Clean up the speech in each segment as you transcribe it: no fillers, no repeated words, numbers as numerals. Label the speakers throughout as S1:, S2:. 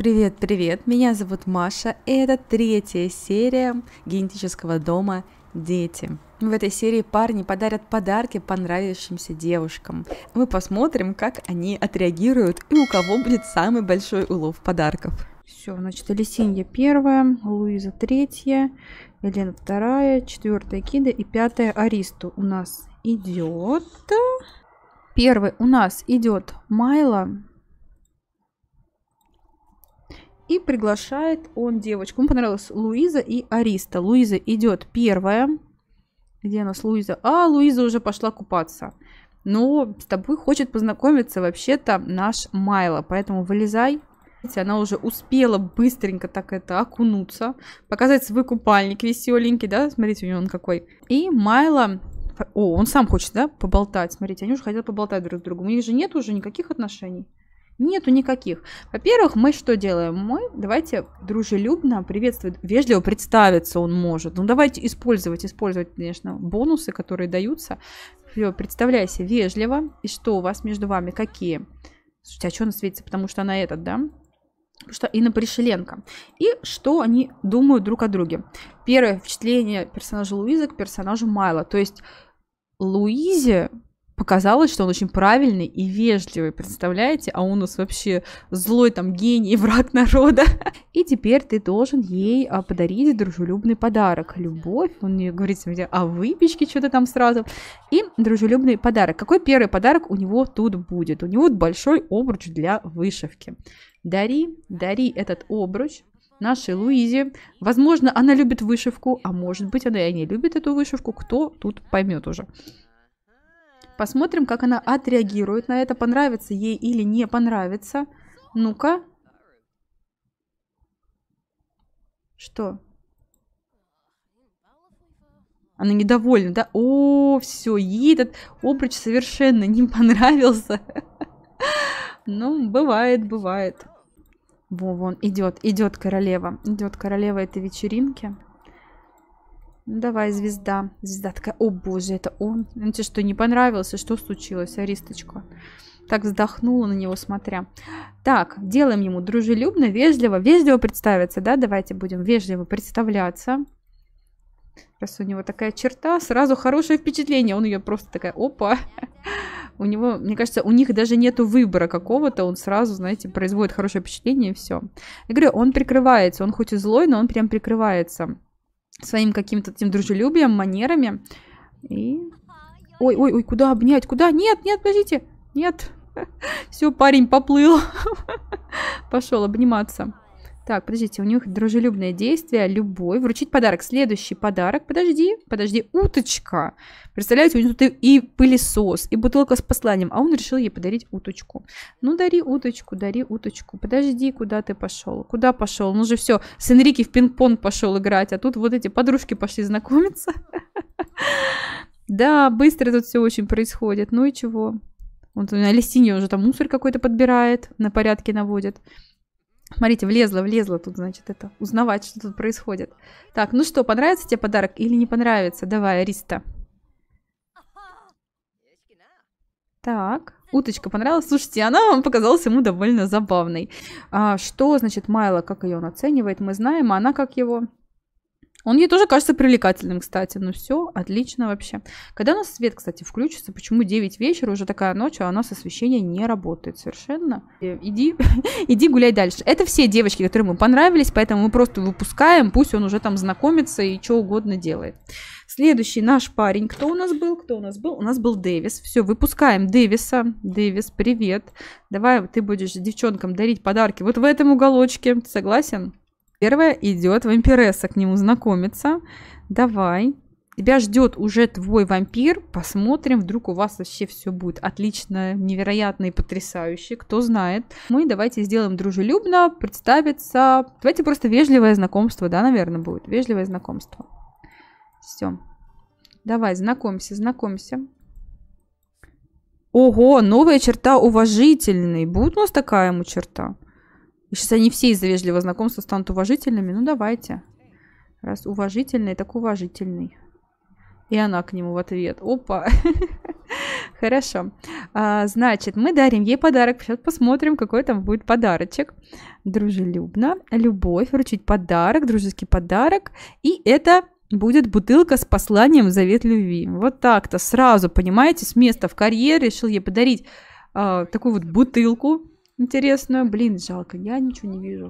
S1: Привет-привет, меня зовут Маша, и это третья серия генетического дома «Дети». В этой серии парни подарят подарки понравившимся девушкам. Мы посмотрим, как они отреагируют и у кого будет самый большой улов подарков. Все, значит, Алисинья первая, Луиза третья, Елена вторая, четвертая Кида и пятая Аристу у нас идет. Первый у нас идет Майло. И приглашает он девочку. Ему понравилась Луиза и Ариста. Луиза идет первая. Где у нас Луиза? А, Луиза уже пошла купаться. Но с тобой хочет познакомиться вообще-то наш Майло. Поэтому вылезай. Она уже успела быстренько так окунуться. Показать свой купальник веселенький, да? Смотрите, у него он какой. И Майло... О, он сам хочет, да, поболтать. Смотрите, они уже хотят поболтать друг с другом. У них же нет уже никаких отношений. Нету никаких. Во-первых, мы что делаем? Мы давайте дружелюбно приветствовать, вежливо представиться он может. Ну, давайте использовать, конечно, бонусы, которые даются. Все, представляйся вежливо. И что у вас между вами? Какие? Слушайте, а что она светится? Потому что она этот, да? Потому что Инна Пришеленко. И что они думают друг о друге? Первое впечатление персонажа Луизы к персонажу Майло. То есть Луизе показалось, что он очень правильный и вежливый, представляете? А он у нас вообще злой там гений, враг народа. И теперь ты должен ей подарить дружелюбный подарок. Любовь, он мне говорит, смотрите, о выпечке что-то там сразу. И дружелюбный подарок. Какой первый подарок у него тут будет? У него большой обруч для вышивки. Дари этот обруч нашей Луизе. Возможно, она любит вышивку, а может быть, она и не любит эту вышивку. Кто тут поймет уже. Посмотрим, как она отреагирует на это, понравится ей или не понравится. Ну-ка. Что? Она недовольна, да? О, все, ей этот обруч совершенно не понравился. Ну, бывает. Вон, идет королева. Идет королева этой вечеринки. Ну, давай, звезда. Звезда такая, о боже, это он. Он тебе что, не понравился? Что случилось, Аристочка? Так вздохнула на него, смотря. Так, делаем ему дружелюбно, вежливо. Вежливо представиться, да? Давайте будем вежливо представляться. Раз у него такая черта, сразу хорошее впечатление. Он ее просто такая, опа. У него, мне кажется, у них даже нету выбора какого-то. Он сразу, знаете, производит хорошее впечатление и все. Я говорю, он прикрывается. Он хоть и злой, но он прям прикрывается своим каким-то таким дружелюбием, манерами. И... Ой, куда обнять? Куда? Нет, подождите. Нет. Все, парень поплыл. Пошел обниматься. Так, подождите, у них дружелюбное действие, любовь. Вручить подарок. Следующий подарок. Подожди, уточка. Представляете, у него тут и пылесос, и бутылка с посланием, а он решил ей подарить уточку. Ну, дари уточку. Подожди, куда ты пошел? Куда пошел? Ну же все, с Энрике в пинг-понг пошел играть, а тут вот эти подружки пошли знакомиться. Да, быстро тут все очень происходит. Ну и чего? Вот Алисинья уже там мусор какой-то подбирает, на порядке наводит. Смотрите, влезла тут, значит, это, узнавать, что тут происходит. Так, ну что, понравится тебе подарок или не понравится? Давай, Ариста. Так, уточка понравилась? Слушайте, она вам показалась ему довольно забавной. Что, значит, Майло, как ее он оценивает, мы знаем, а она как его... Он ей тоже кажется привлекательным, кстати. Ну все, отлично вообще. Когда у нас свет, кстати, включится, почему 9 вечера, уже такая ночь, а у нас освещение не работает совершенно. Иди гуляй дальше. Это все девочки, которые ему понравились, поэтому мы просто выпускаем, пусть он уже там знакомится и что угодно делает. Следующий наш парень. Кто у нас был? У нас был Дэвис. Все, выпускаем Дэвиса. Дэвис, привет. Давай ты будешь девчонкам дарить подарки вот в этом уголочке. Ты согласен? Первая идет вампиресса к нему знакомиться. Давай. Тебя ждет уже твой вампир. Посмотрим, вдруг у вас вообще все будет отлично, невероятно и потрясающе. Кто знает. Мы давайте сделаем дружелюбно, представиться. Давайте просто вежливое знакомство, да, наверное, будет. Вежливое знакомство. Все. Давай, знакомься. Ого, новая черта уважительный. Будет у нас такая ему черта? И сейчас они все из-за вежливого знакомства станут уважительными. Ну, давайте. Раз уважительный, так уважительный. И она к нему в ответ. Опа. Хорошо. Значит, мы дарим ей подарок. Сейчас посмотрим, какой там будет подарочек. Дружелюбно. Любовь. Вручить подарок. Дружеский подарок. И это будет бутылка с посланием «Завет любви». Вот так-то сразу, понимаете, с места в карьере решил ей подарить такую вот бутылку интересную. Блин, жалко, я ничего не вижу.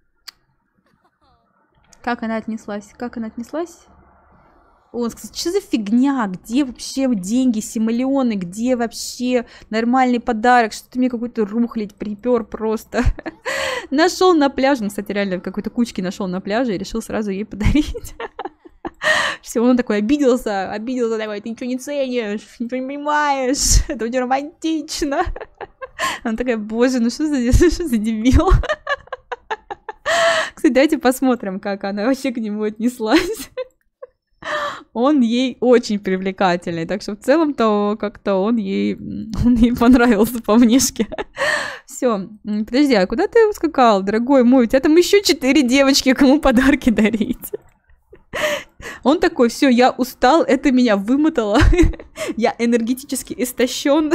S1: Как она отнеслась? Как она отнеслась? Он сказал, что за фигня, где вообще деньги, симолеоны, где вообще нормальный подарок, что ты мне какой-то рухлядь припер просто. Нашел на пляже, кстати, реально какой-то кучки нашел на пляже и решил сразу ей подарить. Все, он такой обиделся такой, ты ничего не ценишь, ничего не понимаешь, это очень романтично. Она такая, боже, ну что за дебил. Кстати, давайте посмотрим, как она вообще к нему отнеслась. Он ей очень привлекательный, так что в целом-то как-то он ей понравился по внешке. Все, подожди, а куда ты ускакал, дорогой мой? У тебя там еще 4 девочки, кому подарки дарить. Он такой, все, я устал, это меня вымотало, я энергетически истощен.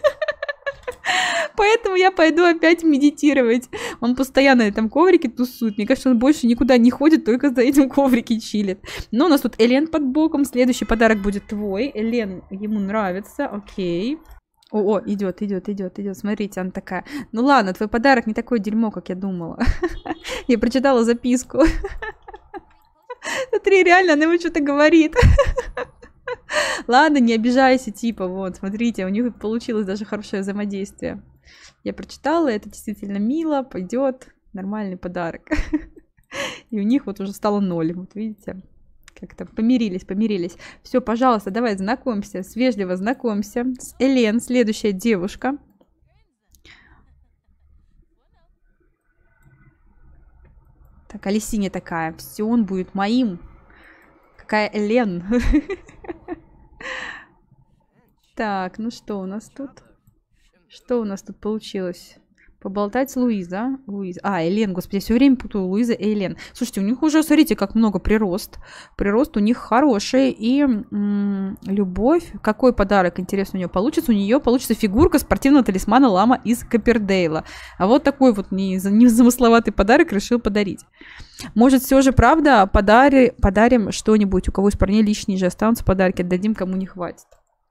S1: Поэтому я пойду опять медитировать. Он постоянно на этом коврике тусует. Мне кажется, он больше никуда не ходит, только за этим коврике чилит. Но у нас тут Элен под боком. Следующий подарок будет твой. Элен ему нравится. Окей. О, идет. Смотрите, она такая. Ну ладно, твой подарок не такое дерьмо, как я думала. Я прочитала записку. Смотри, реально, она ему что-то говорит. Ладно, не обижайся, типа, вот, смотрите, у них получилось даже хорошее взаимодействие. Я прочитала, это действительно мило, пойдет, нормальный подарок. И у них вот уже стало 0, вот видите, как-то помирились. Все, пожалуйста, давай знакомься, вежливо знакомься с Элен, следующая девушка. Так, Алисиня такая, все, он будет моим. Какая Элен. Так, ну что у нас тут? Что у нас тут получилось? Поболтать с Луиза. Элен, господи, я все время путаю Луиза и Элен. Слушайте, у них уже, смотрите, как много прирост. Прирост у них хороший. И любовь. Какой подарок, интересно, у нее получится? У нее получится фигурка спортивного талисмана Лама из Коппердейла. А вот такой вот незамысловатый подарок решил подарить. Может, все же, правда, подарим что-нибудь, у кого из парней лишние же останутся подарки, отдадим, кому не хватит.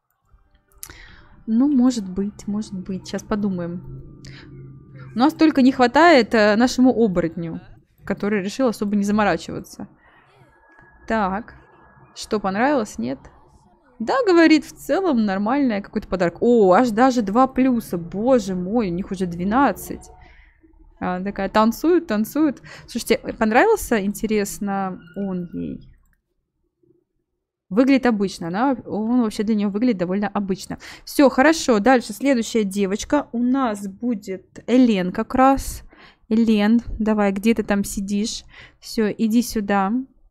S1: Ну, может быть. Сейчас подумаем. У нас только не хватает нашему оборотню, который решил особо не заморачиваться. Так. Что, понравилось? Нет? Да, говорит, в целом нормальный какой-то подарок. О, аж даже 2 плюса. Боже мой, у них уже 12. Такая, танцуют. Слушайте, понравился, интересно, он ей? Выглядит обычно, он вообще для нее выглядит довольно обычно. Все, хорошо, дальше следующая девочка у нас будет Элен как раз. Элен, давай, где ты там сидишь? Все, иди сюда.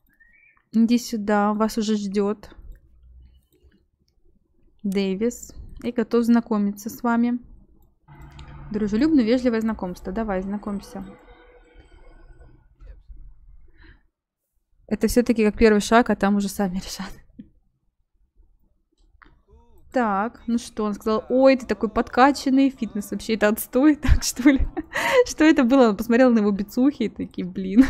S1: Вас уже ждет Дэвис и готов знакомиться с вами. Дружелюбное, вежливое знакомство. Давай, знакомься. Это все-таки как первый шаг, а там уже сами решат. Так, ну что, он сказал, ой, ты такой подкачанный, фитнес вообще это отстой, так что ли? Что это было? Он посмотрел на его бицухи и такие, блин.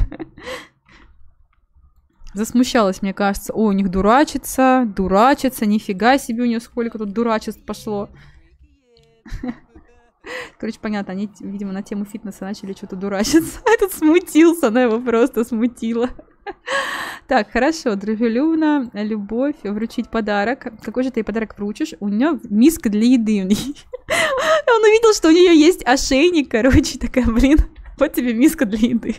S1: Засмущалась, мне кажется. О, у них дурачится, нифига себе у нее сколько тут дурачеств пошло. Короче, понятно, они, видимо, на тему фитнеса начали что-то дурачиться. Этот смутился, она его просто смутила. Так, хорошо, дружелюбно, любовь, вручить подарок. Какой же ты ей подарок вручишь? У нее миска для еды. Он увидел, что у нее есть ошейник, короче, такая, блин, вот тебе миска для еды.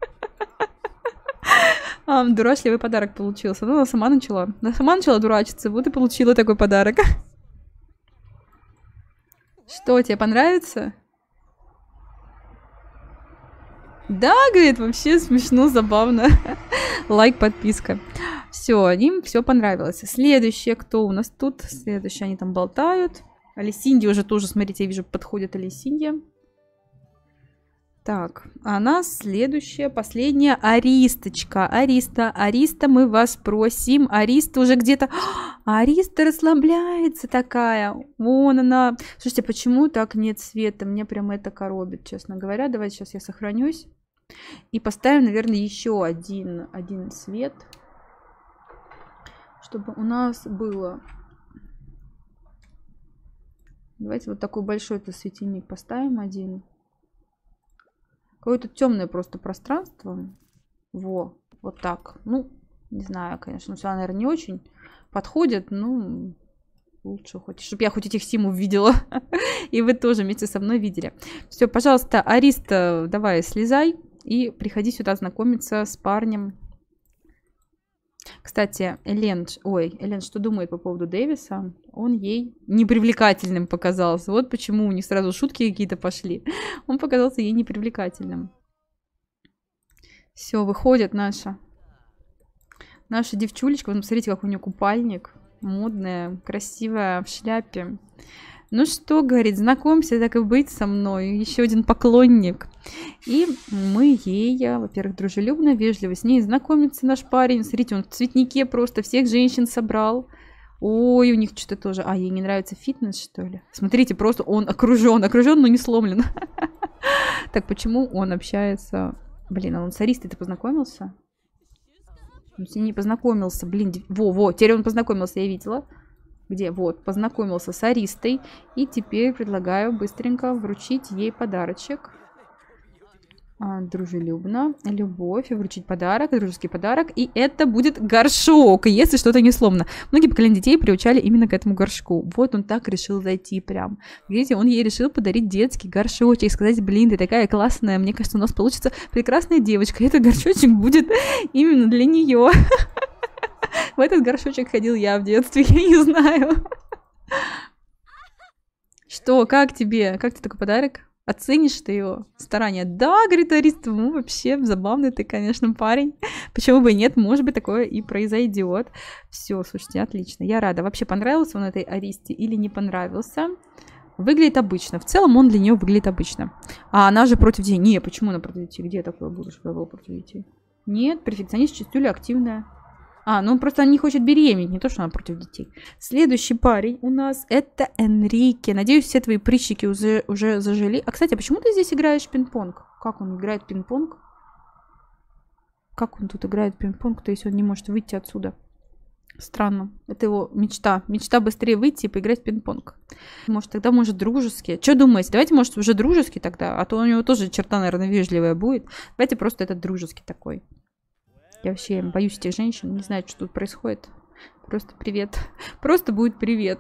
S1: Дурашливый подарок получился. Ну, она сама начала дурачиться, вот и получила такой подарок. Что, тебе понравится? Да, говорит, вообще смешно, забавно. Лайк, подписка. Все, им все понравилось. Следующее, кто у нас тут? Следующее, они там болтают. Алисинья уже тоже, смотрите, я вижу, подходит Алисинья. Так, а нас следующая, последняя Аристочка. Ариста, мы вас просим. Ариста уже где-то... Ариста расслабляется такая. Вон она. Слушайте, почему так нет света? Мне прям это коробит, честно говоря. Давайте сейчас я сохранюсь. И поставим, наверное, еще один свет. Чтобы у нас было... Давайте вот такой большой-то светильник поставим один. Какое-то темное просто пространство. Вот так. Ну, не знаю, конечно, все, наверное, не очень подходит. Ну, лучше хоть, чтобы я хоть этих симов видела. И вы тоже вместе со мной видели. Все, пожалуйста, Ариста, давай слезай и приходи сюда знакомиться с парнем. Кстати, Элен, что думает по поводу Дэвиса? Он ей непривлекательным показался. Вот почему у них сразу шутки какие-то пошли. Он показался ей непривлекательным. Все, выходит наша девчулечка. Вот смотрите, как у нее купальник. Модная, красивая, в шляпе. Ну что, говорит, знакомься, так и быть со мной. Еще один поклонник. И мы ей, во-первых, дружелюбно, вежливо с ней знакомится наш парень. Смотрите, он в цветнике просто всех женщин собрал. Ой, у них что-то тоже... А, ей не нравится фитнес, что ли? Смотрите, просто он окружен, но не сломлен. Так, почему он общается... Блин, а он с Аристой-то познакомился? Он с ней не познакомился, блин. Теперь он познакомился, я видела. Где? Вот, познакомился с Аристой. И теперь предлагаю быстренько вручить ей подарочек. Дружелюбно, любовь, вручить подарок, дружеский подарок. И это будет горшок, если что-то не сломано. Многие поколения детей приучали именно к этому горшку. Вот он так решил зайти прям. Видите, он ей решил подарить детский горшочек. И сказать, блин, ты такая классная. Мне кажется, у нас получится прекрасная девочка. И этот горшочек будет именно для нее. В этот горшочек ходил я в детстве, я не знаю. Что, как тебе? Как тебе такой подарок? Оценишь ты его старания? Да, говорит Ариста, ну вообще забавный ты, конечно, парень. Почему бы и нет, может быть, такое и произойдет. Все, слушайте, отлично. Я рада. Вообще, понравился он этой Аристе или не понравился? Выглядит обычно. В целом он для нее выглядит обычно. А она же против детей. Не, почему она против детей? Где такое было, что была против детей? Нет, перфекционист, чистюля, активная. Ну просто она не хочет беременеть, не то, что она против детей. Следующий парень у нас это Энрике. Надеюсь, все твои прыщики уже зажили. А, кстати, почему ты здесь играешь в пинг-понг? Как он играет в пинг-понг? Как он тут играет в пинг-понг, то если он не может выйти отсюда? Странно. Это его мечта. Мечта быстрее выйти и поиграть в пинг-понг. Может, тогда, может, дружески. Что думаете? Давайте, может, уже дружеский тогда. А то у него тоже черта, наверное, вежливая будет. Давайте просто этот дружеский такой. Я вообще боюсь этих женщин, не знаю, что тут происходит. Просто привет. Просто будет привет.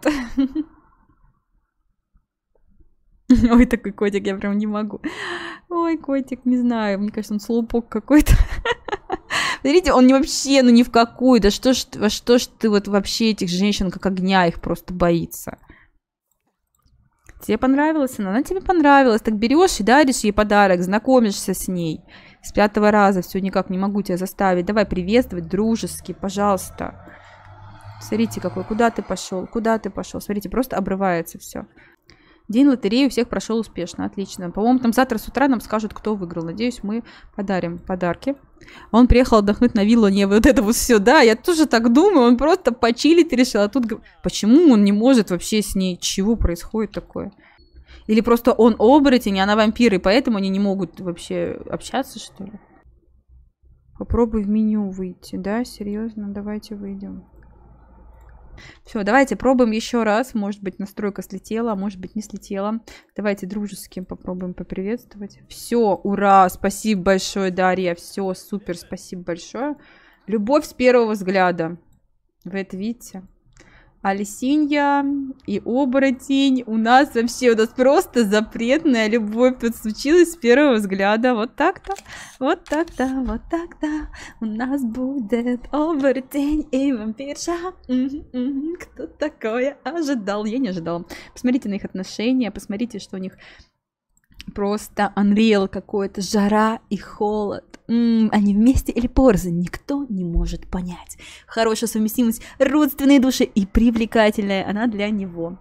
S1: Ой, такой котик, я прям не могу. Ой, котик, не знаю, мне кажется, он слупок какой-то. Смотрите, он вообще, ни в какую. Да что ж ты вот вообще этих женщин, как огня, их просто боится. Тебе понравилась она? Она тебе понравилась. Так берешь и даришь ей подарок, знакомишься с ней. С 5-го раза все никак не могу тебя заставить. Давай приветствовать дружески, пожалуйста. Смотрите, какой. Куда ты пошел? Куда ты пошел? Смотрите, просто обрывается все. День лотереи у всех прошел успешно. Отлично. По-моему, там завтра с утра нам скажут, кто выиграл. Надеюсь, мы подарим подарки. Он приехал отдохнуть на виллу, не вот это вот все. Да, я тоже так думаю. Он просто почилить решил. А тут почему он не может вообще с ней? Чего происходит такое? Или просто он оборотень, а она вампир, и поэтому они не могут вообще общаться, что ли? Попробуй в меню выйти, да? Серьезно? Давайте выйдем. Все, давайте пробуем еще раз. Может быть, настройка слетела, а может быть, не слетела. Давайте дружески попробуем поприветствовать. Все, ура! Спасибо большое, Дарья. Все, супер, спасибо большое. Любовь с первого взгляда. Вы это видите? Алисинья и оборотень. У нас просто запретная любовь тут случилась с первого взгляда. Вот так-то, вот так-то, вот так-то. У нас будет оборотень и вампирша. Кто такое ожидал? Я не ожидала. Посмотрите на их отношения, посмотрите, что у них просто Unreal какой-то, жара и холод. Они вместе или порознь, никто не может понять. Хорошая совместимость, родственные души и привлекательная она для него.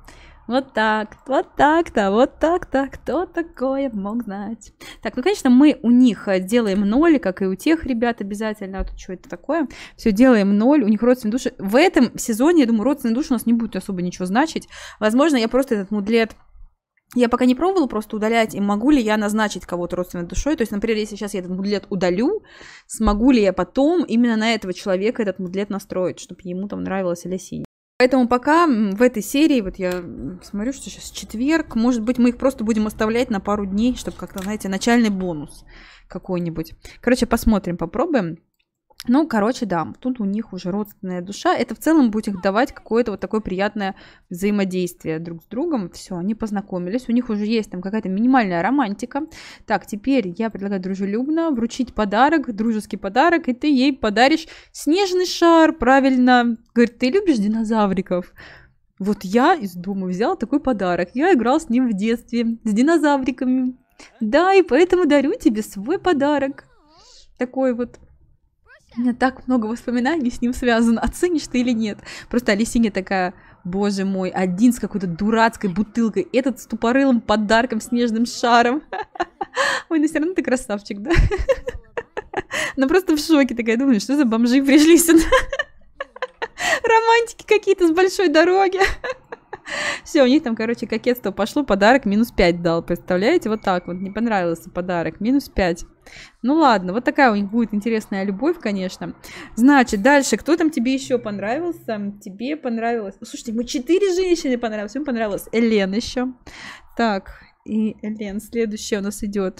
S1: Вот так, вот так-то, вот так-то. Кто такое мог знать? Так, ну, конечно, мы у них делаем 0, как и у тех ребят обязательно. А тут что это такое? Все делаем 0, у них родственные души. В этом сезоне, я думаю, родственные души у нас не будет особо ничего значить. Возможно, я просто этот мудлет... Я пока не пробовала просто удалять, и могу ли я назначить кого-то родственной душой. То есть, например, если сейчас я этот мудлет удалю, смогу ли я потом именно на этого человека этот мудлет настроить, чтобы ему там нравилось Алясинь. Поэтому пока в этой серии, вот я смотрю, что сейчас четверг, может быть, мы их просто будем оставлять на пару дней, чтобы как-то, знаете, начальный бонус какой-нибудь. Короче, посмотрим, попробуем. Ну, короче, да, тут у них уже родственная душа. Это в целом будет их давать какое-то вот такое приятное взаимодействие друг с другом. Все, они познакомились, у них уже есть там какая-то минимальная романтика. Так, теперь я предлагаю дружелюбно вручить подарок, дружеский подарок, и ты ей подаришь снежный шар, правильно. Говорит, ты любишь динозавриков? Вот я из дома взяла такой подарок. Я играл с ним в детстве, с динозавриками. Да, и поэтому дарю тебе свой подарок. Такой вот. У меня так много воспоминаний с ним связано. Оценишь ты или нет? Просто Алисиня такая, боже мой, один с какой-то дурацкой бутылкой, этот с тупорылым подарком, снежным шаром. Ой, ну все равно ты красавчик, да? Она просто в шоке такая, думаю, что за бомжи пришли сюда? Романтики какие-то с большой дороги. Все, у них там, короче, кокетство пошло, подарок минус 5 дал, представляете? Вот так вот, не понравился подарок, минус 5. Ну ладно, вот такая у них будет интересная любовь, конечно. Значит, дальше, кто там тебе еще понравился? Тебе понравилось... Слушайте, ему 4 женщины понравилось, ему понравилась Элен еще. Так, и Элен, следующая у нас идет.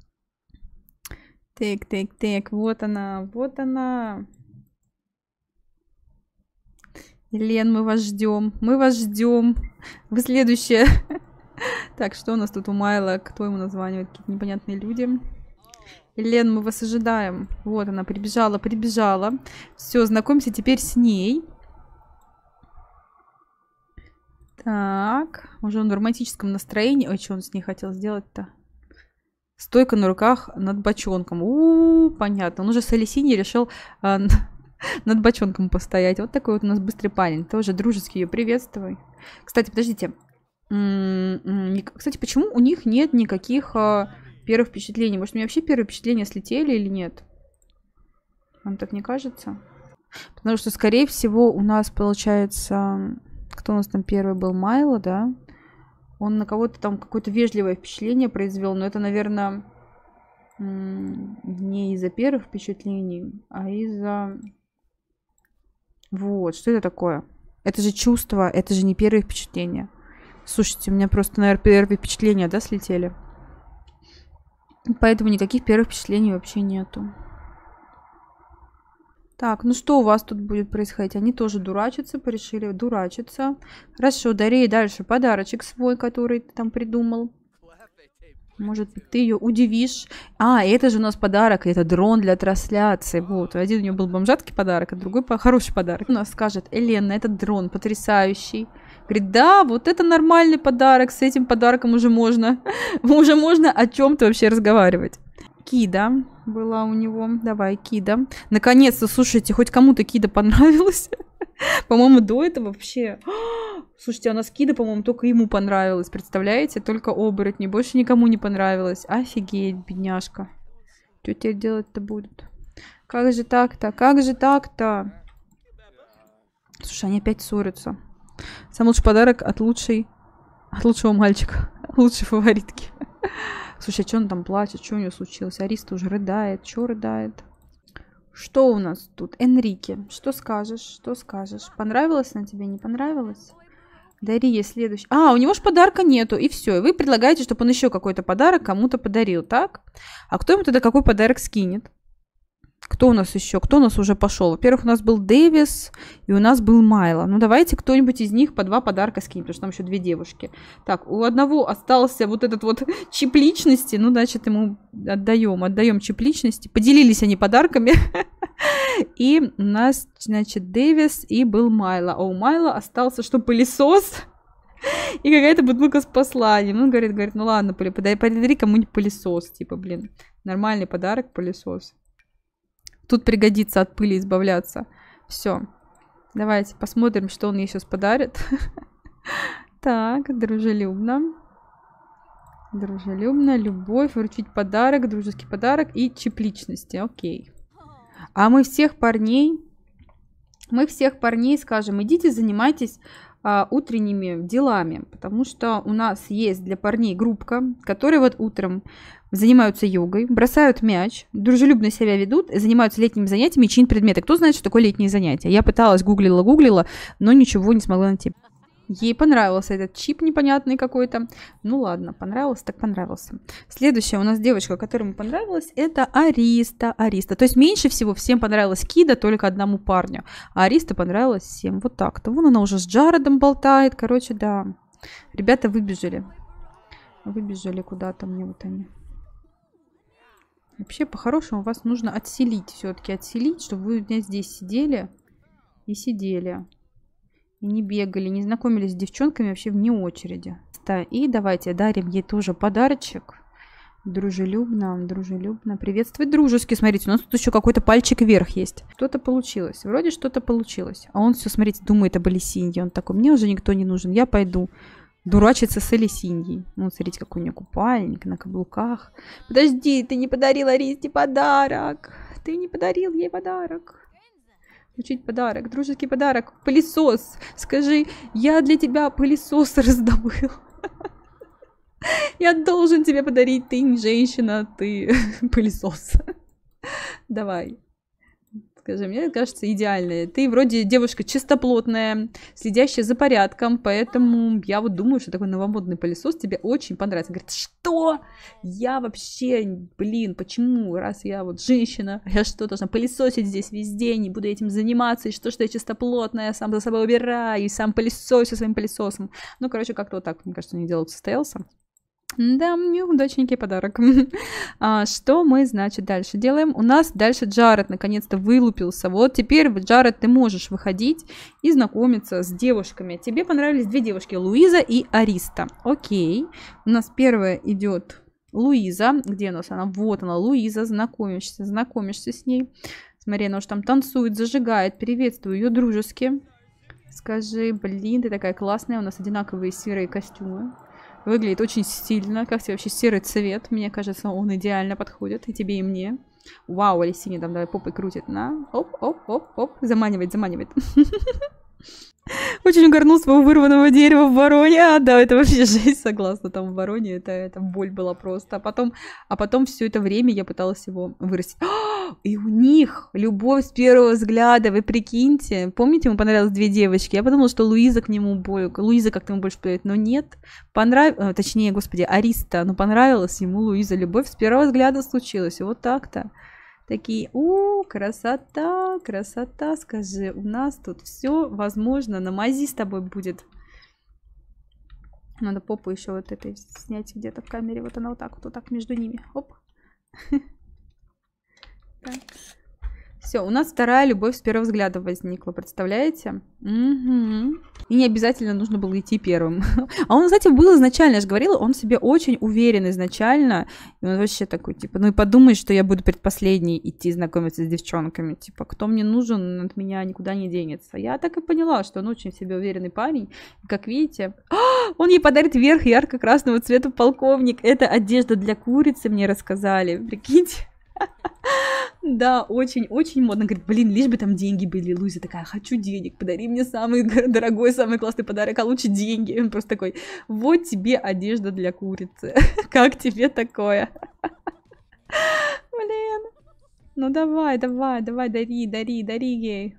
S1: Так, вот она, вот она. Елен, мы вас ждем. Мы вас ждем. Вы следующая. Так, что у нас тут у Майла? Кто ему названивает? Какие-то непонятные люди. Елен, мы вас ожидаем. Вот она, прибежала. Все, знакомься теперь с ней. Так, уже он в романтическом настроении. Ой, что он с ней хотел сделать-то? Стойка на руках над бочонком. Понятно. Он уже с Алисиней решил... над бочонком постоять. Вот такой вот у нас быстрый парень. Тоже дружески ее приветствуй. Кстати, подождите. Кстати, почему у них нет никаких первых впечатлений? Может, у меня вообще первые впечатления слетели или нет? Вам так не кажется? Потому что, скорее всего, у нас получается... Кто у нас там первый был? Майло, да? Он на кого-то там какое-то вежливое впечатление произвел. Но это, наверное, не из-за первых впечатлений, а из-за... Вот, что это такое? Это же чувство, это же не первые впечатления. Слушайте, у меня просто, наверное, первые впечатления, да, слетели? Поэтому никаких первых впечатлений вообще нету. Так, ну что у вас тут будет происходить? Они тоже дурачатся, порешили дурачиться. Хорошо, дари дальше подарочек свой, который ты там придумал. Может быть, ты ее удивишь. А, это же у нас подарок, это дрон для трансляции. Вот, один у нее был бомжатский подарок, а другой хороший подарок. У нас скажет, Елена, этот дрон потрясающий. Говорит, да, вот это нормальный подарок, с этим подарком уже можно о чем-то вообще разговаривать. Кида была у него. Давай, Кида. Наконец-то, слушайте, хоть кому-то Кида понравилась. По-моему, до этого вообще... Слушайте, а у нас Кида, по-моему, только ему понравилось. Представляете? Только оборотни. Больше никому не понравилось. Офигеть, бедняжка. Что теперь делать-то будет? Как же так-то? Как же так-то? Слушай, они опять ссорятся. Самый лучший подарок от лучшего мальчика. Лучшей фаворитки. Слушай, а что он там плачет? Что у нее случилось? Ариста уже рыдает. Что рыдает? Что у нас тут? Энрике. Что скажешь? Что скажешь? Понравилось она тебе? Не понравилось? Дари ей следующий. А, у него же подарка нету. И все. И вы предлагаете, чтобы он еще какой-то подарок кому-то подарил, так? А кто ему тогда какой подарок скинет? Кто у нас еще? Кто у нас уже пошел? Во-первых, у нас был Дэвис, и у нас был Майло. Ну, давайте кто-нибудь из них по 2 подарка скинет, потому что там еще 2 девушки. Так, у одного остался вот этот вот чип личности. Ну, значит, ему отдаем чип личности. Поделились они подарками. И у нас, значит, Дэвис и был Майло. А у Майло остался что, пылесос? И какая-то бутылка с посланием. Он говорит, ну ладно, подари кому-нибудь пылесос. Типа, блин, нормальный подарок, пылесос. Тут пригодится от пыли избавляться. Все. Давайте посмотрим, что он ей сейчас подарит. Так, дружелюбно. Дружелюбно, любовь, вручить подарок, дружеский подарок и чип личности. Окей. А мы всех парней скажем, идите занимайтесь утренними делами, потому что у нас есть для парней группка, которые вот утром занимаются йогой, бросают мяч, дружелюбно себя ведут, занимаются летними занятиями и чинят предметы. Кто знает, что такое летние занятия? Я пыталась, гуглила, но ничего не смогла найти. Ей понравился этот чип непонятный какой-то. Ну ладно, понравился, так понравился. Следующая у нас девочка, которая понравилась, это Ариста. То есть меньше всего всем понравилась Кида, только одному парню. А Ариста понравилась всем. Вот так-то. Вон она уже с Джаредом болтает. Короче, да. Ребята выбежали. Выбежали куда-то мне вот они. Вообще, по-хорошему, вас нужно отселить. Все-таки отселить, чтобы вы у меня здесь сидели и сидели. И не бегали, не знакомились с девчонками вообще вне очереди. И давайте дарим ей тоже подарочек. Дружелюбно, дружелюбно. Приветствовать дружески. Смотрите, у нас тут еще какой-то пальчик вверх есть. Что-то получилось. Вроде что-то получилось. А он все, смотрите, думает об Алисинье. Он такой, мне уже никто не нужен, я пойду дурачиться с Алисиньей. Ну, смотрите, какой у нее купальник на каблуках. Подожди, ты не подарил Аристе подарок. Ты не подарил ей подарок. Вручить подарок, дружеский подарок, пылесос. Скажи, я для тебя пылесос раздобыл. Я должен тебе подарить, ты не женщина, ты пылесос. Давай. Скажи, мне кажется, идеальная. Ты вроде девушка чистоплотная, следящая за порядком, поэтому я вот думаю, что такой новомодный пылесос тебе очень понравится. Говорит, что? Я вообще, блин, почему? Раз я вот женщина, я что, должна пылесосить здесь везде, не буду этим заниматься, и что я чистоплотная, сам за собой убираю, и сам пылесосю своим пылесосом. Ну, короче, как-то вот так, мне кажется, не дело состоялся. Да, неудачненький подарок. Что мы, значит, дальше делаем? У нас дальше Джаред наконец-то вылупился. Вот теперь, Джаред, ты можешь выходить и знакомиться с девушками. Тебе понравились две девушки, Луиза и Ариста. Окей. У нас первая идет Луиза. Где у нас она? Вот она, Луиза. Знакомишься с ней. Смотри, она уже там танцует, зажигает. Приветствую ее дружески. Скажи, блин, ты такая классная. У нас одинаковые серые костюмы. Выглядит очень стильно. Как тебе вообще серый цвет? Мне кажется, он идеально подходит. И тебе, и мне. Вау, Алисине там давай попой крутит. На. Оп. Заманивает. Очень угорнул своего вырванного дерева в Вороне. Да, это вообще жесть, согласна. Там в Вороне это боль была просто. А потом все это время я пыталась его вырастить. И у них любовь с первого взгляда, вы прикиньте. Помните, ему понравилось две девочки? Я подумала, что Луиза как-то ему больше подойдет, но нет. Точнее, господи, Ариста. Но понравилась ему Луиза. Любовь с первого взгляда случилась. И вот так-то. Такие, красота, скажи, у нас тут все возможно, на мази с тобой будет. Надо попу еще вот этой снять где-то в камере, вот она вот так между ними, оп. Все, у нас вторая любовь с первого взгляда возникла, представляете? Угу. И не обязательно нужно было идти первым. А он, кстати, был изначально, я же говорила, он в себе очень уверен изначально. И он вообще такой, типа, ну и подумай, что я буду предпоследней идти знакомиться с девчонками. Типа, кто мне нужен, от меня никуда не денется. Я так и поняла, что он очень в себе уверенный парень. И, как видите, он ей подарит верх ярко-красного цвета полковник. Это одежда для курицы, мне рассказали. Прикиньте. Да, очень-очень модно. Говорит, блин, лишь бы там деньги были. Луиза такая, хочу денег, подари мне самый дорогой, самый классный подарок, а лучше деньги. Он просто такой, вот тебе одежда для курицы. Как тебе такое? Блин. Ну давай, дари ей.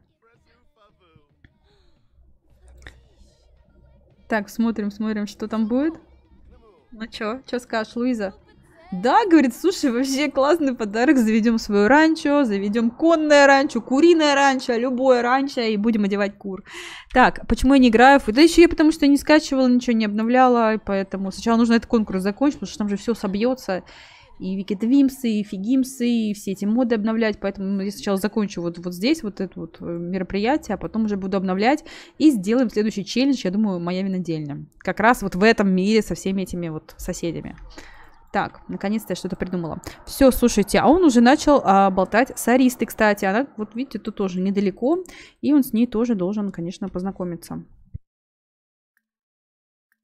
S1: Так, смотрим, что там будет. Ну чё скажешь, Луиза? Да, говорит, слушай, вообще классный подарок, заведем свое ранчо, заведем конное ранчо, куриное ранчо, любое ранчо, и будем одевать кур. Так, почему я не играю? Да еще я потому что не скачивала, ничего не обновляла, поэтому сначала нужно этот конкурс закончить, потому что там же все собьется, и викидвимсы, и фигимсы, и все эти моды обновлять, поэтому я сначала закончу вот здесь вот это вот мероприятие, а потом уже буду обновлять, и сделаем следующий челлендж, я думаю, моя винодельня. Как раз вот в этом мире со всеми этими вот соседями. Так, наконец-то я что-то придумала. Все, слушайте, а он уже начал болтать с Аристой, кстати. Она, вот видите, тут тоже недалеко. И он с ней тоже должен, конечно, познакомиться.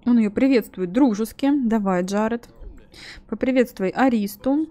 S1: Он ее приветствует дружески. Давай, Джаред. Поприветствуй Аристу.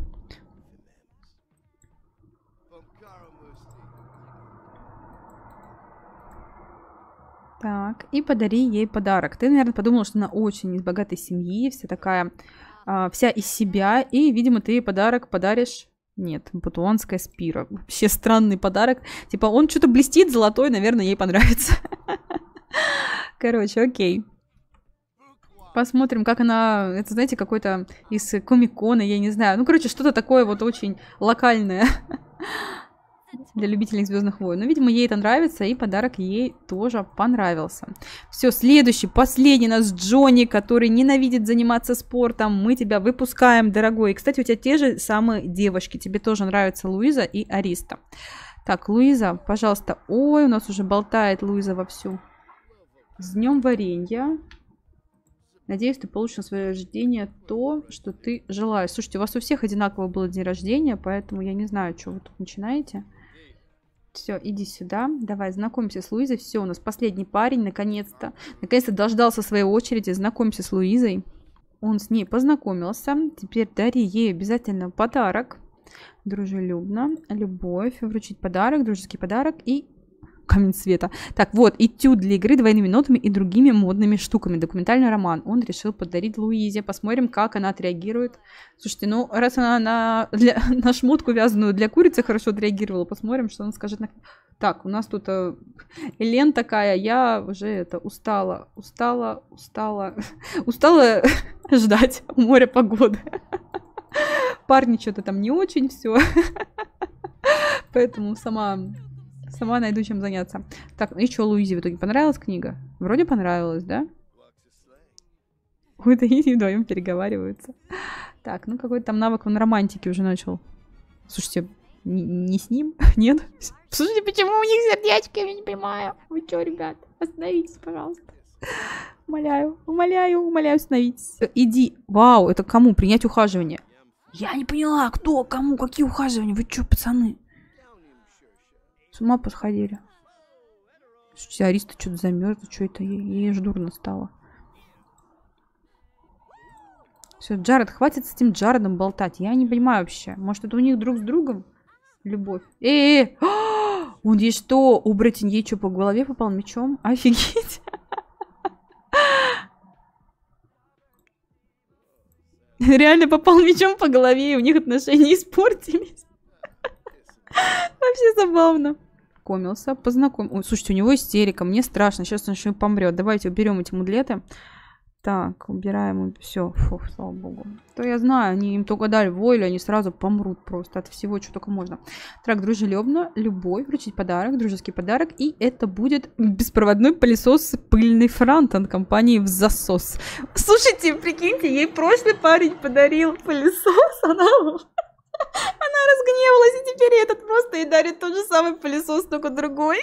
S1: Так, и подари ей подарок. Ты, наверное, подумала, что она очень из богатой семьи, вся такая, вся из себя, и, видимо, ты ей подарок подаришь. Нет, бутуанская спира. Вообще странный подарок. Типа, он что-то блестит золотой, наверное, ей понравится. Короче, окей. Посмотрим, как она... Это, знаете, какой-то из комик-кона, я не знаю. Ну, короче, что-то такое вот очень локальное для любителей «Звездных войн». Но, видимо, ей это нравится, и подарок ей тоже понравился. Все, следующий, последний у нас Джонни, который ненавидит заниматься спортом. Мы тебя выпускаем, дорогой. И, кстати, у тебя те же самые девочки. Тебе тоже нравятся Луиза и Ариста. Так, Луиза, пожалуйста. Ой, у нас уже болтает Луиза вовсю. С днем варенья. Надеюсь, ты получишь на свое рождение то, что ты желаешь. Слушайте, у вас у всех одинаково было день рождения, поэтому я не знаю, что вы тут начинаете. Все, иди сюда. Давай, знакомься с Луизой. Все, у нас последний парень, наконец-то. Наконец-то дождался своей очереди. Знакомься с Луизой. Он с ней познакомился. Теперь дари ей обязательно подарок. Дружелюбно. Любовь. Вручить подарок. Дружеский подарок. И камень света. Так, вот, этюд для игры двойными нотами и другими модными штуками. Документальный роман. Он решил подарить Луизе. Посмотрим, как она отреагирует. Слушайте, ну, раз она на шмотку вязаную для курицы хорошо отреагировала, посмотрим, что она скажет. Так, у нас тут Элен такая. Я уже устала ждать у моря погоды. Парни что-то там не очень все. Поэтому сама найду чем заняться. Так, и что, Луизе в итоге понравилась книга? Вроде понравилась, да? Ой, да и вдвоем переговариваются. Так, ну какой-то там навык он романтики уже начал. Слушайте, не с ним? Нет? Слушайте, почему у них сердечки? Я не понимаю. Вы что, ребят? Остановитесь, пожалуйста. Умоляю, остановитесь. Иди. Вау, это кому? Принять ухаживание. Я не поняла, кто, кому, какие ухаживания? Вы что, пацаны? С ума посходили. Слушайте, Ариста что-то замерзла, что это? Ей аж дурно стало. Все, Джаред, хватит с этим Джаредом болтать. Я не понимаю вообще. Может, это у них друг с другом любовь? Он ей что? Оборотень ей что, по голове попал мечом? Офигеть. Реально попал мечом по голове, и у них отношения испортились. Вообще забавно. Комился, познакомился. Ой, слушайте, у него истерика, мне страшно. Сейчас он еще и помрет. Давайте уберем эти мудлеты. Так, убираем. Все, фу, слава богу. То я знаю, они им только дали волю, они сразу помрут просто от всего, что только можно. Так, дружелюбно, любовь, вручить подарок, дружеский подарок. И это будет беспроводной пылесос пыльный Франтон компании «Взасос». Слушайте, прикиньте, ей прошлый парень подарил пылесос, она разгневалась, и теперь этот просто ей дарит тот же самый пылесос, только другой.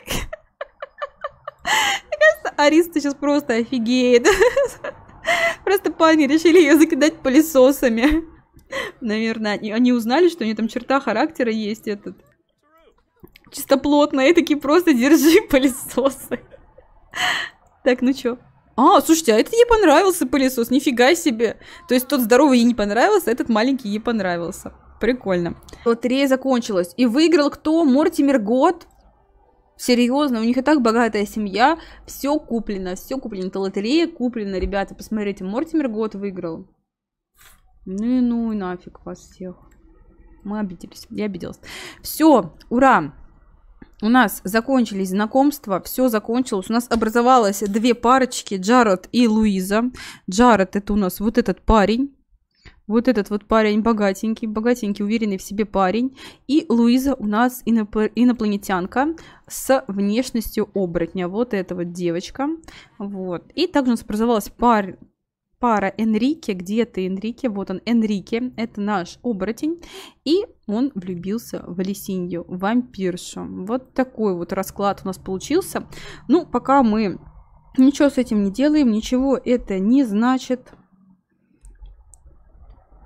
S1: Мне кажется, Ариста сейчас просто офигеет. Просто парни решили ее закидать пылесосами. Наверное, они узнали, что у нее там черта характера есть этот. Чистоплотная, и такие просто держи пылесосы. Так, ну чё? Слушайте, а это ей понравился пылесос, нифига себе. То есть тот здоровый ей не понравился, а этот маленький ей понравился. Прикольно. Лотерея закончилась. И выиграл кто? Мортимер Гот. Серьезно, у них и так богатая семья. Все куплено, все куплено. Это лотерея куплена, ребята. Посмотрите, Мортимер Гот выиграл. Ну и нафиг вас всех. Мы обиделись. Я обиделась. Все, ура! У нас закончились знакомства. Все закончилось. У нас образовалось две парочки. Джаред и Луиза. Джаред это у нас вот этот парень. Вот этот вот парень богатенький, уверенный в себе парень. И Луиза у нас инопланетянка с внешностью оборотня. Вот эта вот девочка. Вот. И также у нас образовалась пара Энрике. Где ты, Энрике? Вот он, Энрике. Это наш оборотень. И он влюбился в Алисинью, вампиршу. Вот такой вот расклад у нас получился. Ну, пока мы ничего с этим не делаем, ничего это не значит.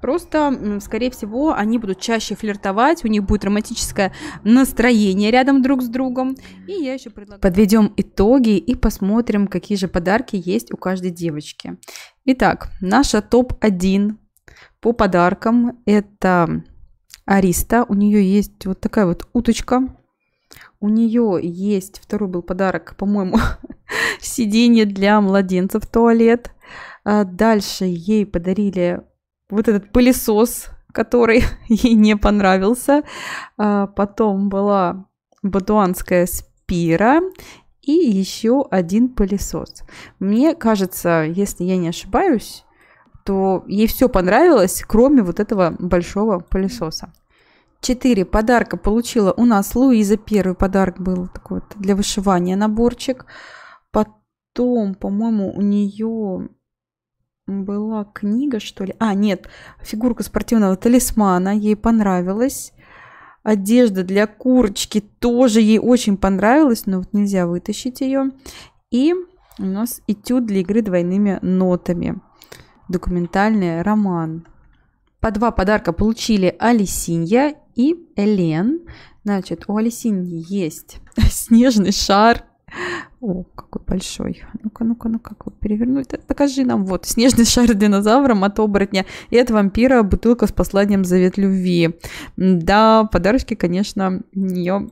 S1: Просто, скорее всего, они будут чаще флиртовать, у них будет романтическое настроение рядом друг с другом. И я еще предлагаю... Подведем итоги и посмотрим, какие же подарки есть у каждой девочки. Итак, наша топ-1 по подаркам – это Ариста. У нее есть вот такая вот уточка. У нее есть, второй был подарок, по-моему, сиденье для младенцев в туалет. Дальше ей подарили вот этот пылесос, который ей не понравился. Потом была бадуанская спира и еще один пылесос. Мне кажется, если я не ошибаюсь, то ей все понравилось, кроме вот этого большого пылесоса. 4 подарка получила у нас Луиза. Первый подарок был такой вот для вышивания наборчик. Потом, по-моему, у нее была книга, что ли. Нет, фигурка спортивного талисмана. Ей понравилась. Одежда для курочки тоже ей очень понравилась, но вот нельзя вытащить ее. И у нас этюд для игры двойными нотами. Документальный роман. По 2 подарка получили Алисинья и Элен. Значит, у Алисиньи есть снежный шар. О, какой большой. Ну-ка, как его перевернуть? Покажи нам. Вот, снежный шар динозавра от оборотня. И от вампира бутылка с посланием завет любви. Да, подарочки, конечно, у нее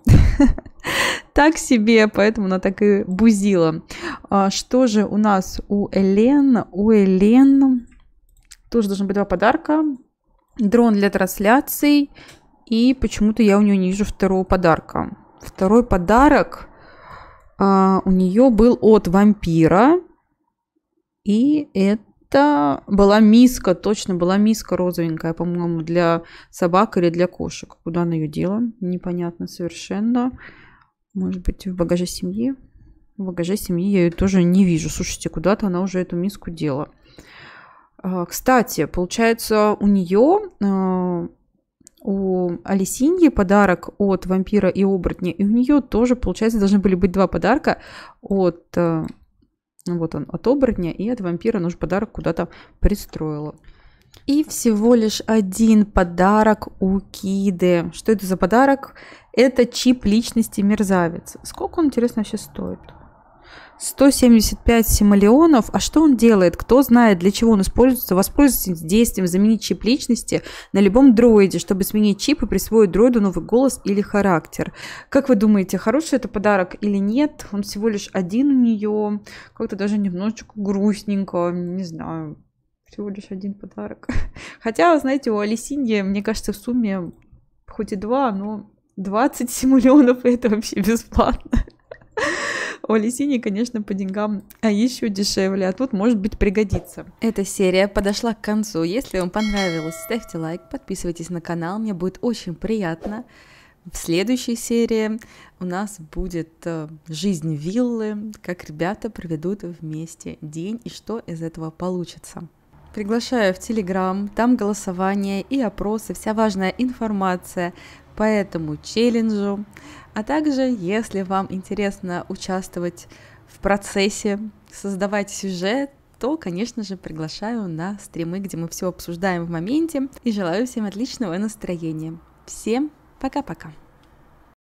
S1: так себе, поэтому она так и бузила. Что же у нас у Элен? У Элен тоже должны быть 2 подарка. Дрон для трансляций. И почему-то я у нее не вижу второго подарка. Второй подарок у нее был от вампира. И это была миска. Точно была миска розовенькая, по-моему, для собак или для кошек. Куда она ее дела? Непонятно совершенно. Может быть, в багаже семьи? В багаже семьи я ее тоже не вижу. Слушайте, куда-то она уже эту миску дела. Кстати, получается, у нее, у Алисиньи подарок от вампира и оборотня, и у нее тоже, получается, должны были быть 2 подарка от, вот он, от оборотня и от вампира. Она уже подарок куда-то пристроила. И всего лишь 1 подарок у Киды. Что это за подарок? Это чип личности мерзавец. Сколько он, интересно, вообще стоит? 175 симолеонов. А что он делает? Кто знает, для чего он используется? Воспользуйтесь действием заменить чип личности на любом дроиде, чтобы сменить чип и присвоить дроиду новый голос или характер. Как вы думаете, хороший это подарок или нет? Он всего лишь 1 у нее. Как-то даже немножечко грустненько. Не знаю. Всего лишь 1 подарок. Хотя, знаете, у Алисиньи, мне кажется, в сумме хоть и 2, но 20 симолеонов это вообще бесплатно. У Алисиньи, конечно, по деньгам еще дешевле, а тут, может быть, пригодится. Эта серия подошла к концу. Если вам понравилось, ставьте лайк, подписывайтесь на канал, мне будет очень приятно. В следующей серии у нас будет жизнь виллы, как ребята проведут вместе день и что из этого получится. Приглашаю в Телеграм, там голосование и опросы, вся важная информация по этому челленджу. А также, если вам интересно участвовать в процессе, создавать сюжет, то, конечно же, приглашаю на стримы, где мы все обсуждаем в моменте. И желаю всем отличного настроения. Всем пока-пока!